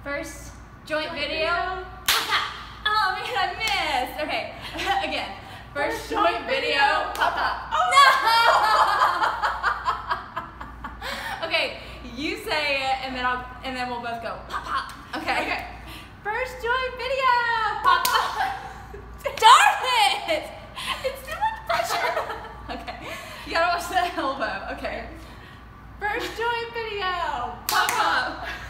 First joint video. Oh man, I missed. Okay, again. First joint video. Pop. Oh no! Okay, you say it, and then we'll both go pop. Okay. First joint video. Pop. Darn it! It's too much pressure. Okay, you gotta watch the elbow. Okay. First joint video. Pop.